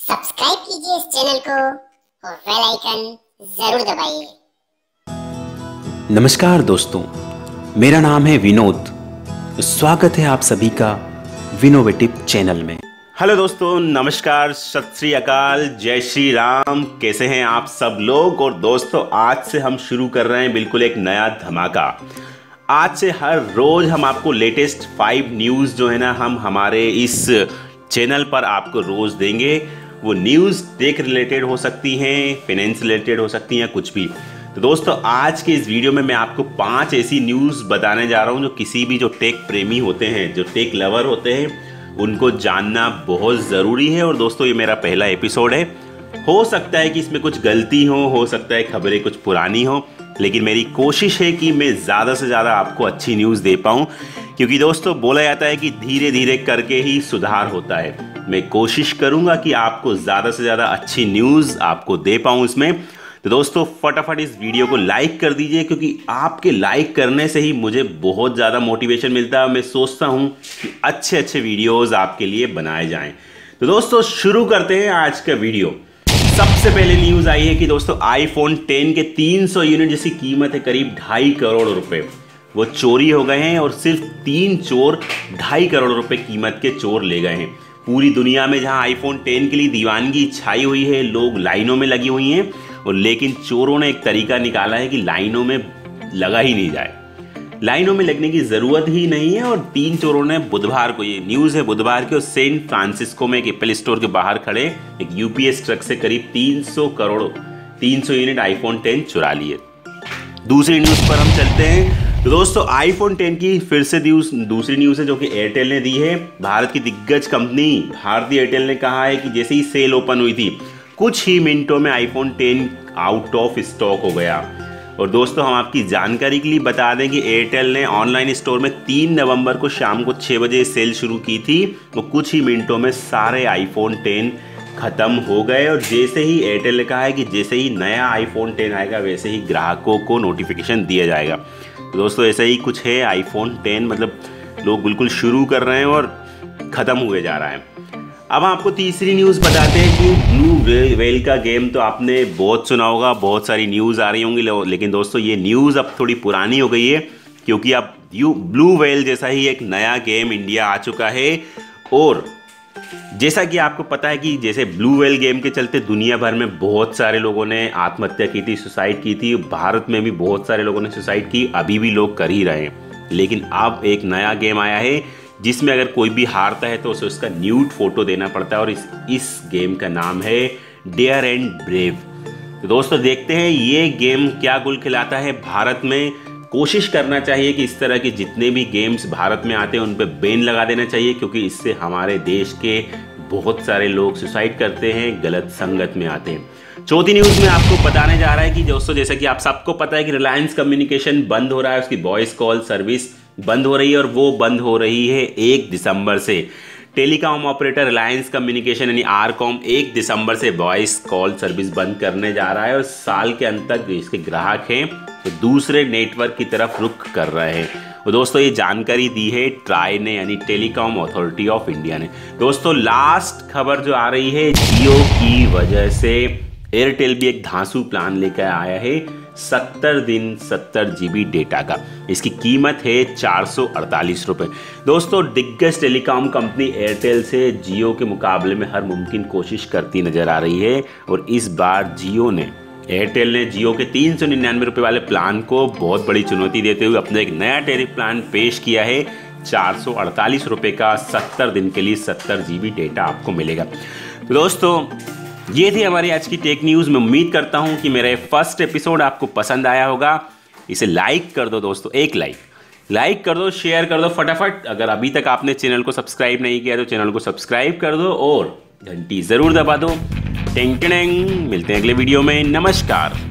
Subscribe कीजिए इस channel को और बेल आइकन जरूर दबाइए। नमस्कार दोस्तों, मेरा नाम है विनोद। स्वागत है आप सभी का विनोवेटिव चैनल में। हेलो दोस्तों, नमस्कार, सत श्री अकाल, जय श्री राम। कैसे हैं आप सब लोग। और दोस्तों, आज से हम शुरू कर रहे हैं बिल्कुल एक नया धमाका। आज से हर रोज हम आपको लेटेस्ट 5 न्यूज़ जो है ना, हम हमारे इस चैनल पर आपको रोज देंगे। वो न्यूज़ टेक रिलेटेड हो सकती हैं, फाइनेंस रिलेटेड हो सकती हैं, कुछ भी। तो दोस्तों, आज के इस वीडियो में मैं आपको 5 ऐसी न्यूज़ बताने जा रहा हूँ जो किसी भी जो टेक प्रेमी होते हैं, जो टेक लवर होते हैं, उनको जानना बहुत ज़रूरी है। और दोस्तों, ये मेरा पहला एपिसोड है। हो सकता है कि इसमें कुछ गलती हो सकता है खबरें कुछ पुरानी हो, लेकिन मेरी कोशिश है कि मैं ज़्यादा से ज़्यादा आपको अच्छी न्यूज़ दे पाऊँ। क्योंकि दोस्तों, बोला जाता है कि धीरे धीरे करके ही सुधार होता है। मैं कोशिश करूँगा कि आपको ज़्यादा से ज़्यादा अच्छी न्यूज़ आपको दे पाऊँ इसमें। तो दोस्तों, फटाफट इस वीडियो को लाइक कर दीजिए, क्योंकि आपके लाइक करने से ही मुझे बहुत ज़्यादा मोटिवेशन मिलता है। मैं सोचता हूँ कि अच्छे अच्छे वीडियोज़ आपके लिए बनाए जाएँ। तो दोस्तों, शुरू करते हैं आज का वीडियो। सबसे पहले न्यूज़ आई है कि दोस्तों, आईफोन 10 के 300 यूनिट जिसकी कीमत है करीब 2.5 करोड़ रुपए, वो चोरी हो गए हैं। और सिर्फ 3 चोर 2.5 करोड़ रुपए कीमत के चोर ले गए हैं। पूरी दुनिया में जहां आईफोन 10 के लिए दीवानगी छाई हुई है, लोग लाइनों में लगी हुई हैं, और लेकिन चोरों ने एक तरीका निकाला है कि लाइनों में लगा ही नहीं जाए। लाइनों में लगने की ज़रूरत ही नहीं है। और 3 चोरों ने बुधवार को, ये न्यूज़ है बुधवार के, सेंट फ्रांसिस्को में एक एप्पल स्टोर के बाहर खड़े एक यूपीएस ट्रक से करीब 300 यूनिट आईफोन 10 चुरा लिए। दूसरी न्यूज़ पर हम चलते हैं। तो दोस्तों, आईफोन 10 की फिर से दूसरी न्यूज़ है जो कि एयरटेल ने दी है। भारत की दिग्गज कंपनी भारतीय एयरटेल ने कहा है कि जैसे ही सेल ओपन हुई थी, कुछ ही मिनटों में आईफोन 10 आउट ऑफ स्टॉक हो गया। और दोस्तों, हम आपकी जानकारी के लिए बता दें कि एयरटेल ने ऑनलाइन स्टोर में 3 नवंबर को शाम को 6 बजे सेल शुरू की थी। तो कुछ ही मिनटों में सारे आईफोन 10 ख़त्म हो गए। और जैसे ही एयरटेल ने कहा है कि जैसे ही नया आईफोन 10 आएगा, वैसे ही ग्राहकों को नोटिफिकेशन दिया जाएगा। तो दोस्तों, ऐसा ही कुछ है आईफोन 10, मतलब लोग बिल्कुल शुरू कर रहे हैं और ख़त्म हुए जा रहा है। अब आपको तीसरी न्यूज़ बताते हैं कि ब्लू व्हेल का गेम तो आपने बहुत सुना होगा, बहुत सारी न्यूज़ आ रही होंगी। लेकिन दोस्तों, ये न्यूज़ अब थोड़ी पुरानी हो गई है, क्योंकि अब ब्लू व्हेल जैसा ही एक नया गेम इंडिया आ चुका है। और जैसा कि आपको पता है कि जैसे ब्लू व्हेल गेम के चलते दुनिया भर में बहुत सारे लोगों ने आत्महत्या की थी, सुसाइड की थी। भारत में भी बहुत सारे लोगों ने सुसाइड की, अभी भी लोग कर ही रहे हैं। लेकिन अब एक नया गेम आया है जिसमें अगर कोई भी हारता है तो उसे उसका न्यूड फोटो देना पड़ता है। और इस गेम का नाम है डेयर एंड ब्रेव। तो दोस्तों, देखते हैं ये गेम क्या गुल खिलाता है भारत में। कोशिश करना चाहिए कि इस तरह के जितने भी गेम्स भारत में आते हैं उन पे बैन लगा देना चाहिए, क्योंकि इससे हमारे देश के बहुत सारे लोग सुसाइड करते हैं, गलत संगत में आते हैं। चौथी न्यूज़ में आपको बताने जा रहा है कि दोस्तों, जैसा कि आप सबको पता है कि रिलायंस कम्युनिकेशन बंद हो रहा है, उसकी वॉइस कॉल सर्विस बंद हो रही है। और वो बंद हो रही है 1 दिसंबर से। टेलीकॉम ऑपरेटर रिलायंस कम्युनिकेशन यानी आरकॉम 1 दिसंबर से वॉइस कॉल सर्विस बंद करने जा रहा है। और साल के अंत तक इसके ग्राहक हैं तो दूसरे नेटवर्क की तरफ रुख कर रहे हैं। और दोस्तों, ये जानकारी दी है ट्राई ने, यानी टेलीकॉम अथॉरिटी ऑफ इंडिया ने। दोस्तों, लास्ट खबर जो आ रही है, जियो की वजह से एयरटेल भी एक धांसू प्लान लेकर आया है 70 दिन 70 GB डेटा का। इसकी कीमत है 448 रुपये। दोस्तों, दिग्गज टेलीकॉम कंपनी एयरटेल से जियो के मुकाबले में हर मुमकिन कोशिश करती नजर आ रही है। और इस बार एयरटेल ने जियो के 399 रुपये वाले प्लान को बहुत बड़ी चुनौती देते हुए अपना एक नया टैरिफ प्लान पेश किया है। 448 रुपये का 70 दिन के लिए 70 GB डेटा आपको मिलेगा। तो दोस्तों, ये थी हमारी आज की टेक न्यूज़। मैं उम्मीद करता हूँ कि मेरा फर्स्ट एपिसोड आपको पसंद आया होगा। इसे लाइक कर दो दोस्तों, एक लाइक कर दो, शेयर कर दो फटाफट। अगर अभी तक आपने चैनल को सब्सक्राइब नहीं किया तो चैनल को सब्सक्राइब कर दो और घंटी ज़रूर दबा दो। टेंग टेंग। मिलते हैं अगले वीडियो में। नमस्कार।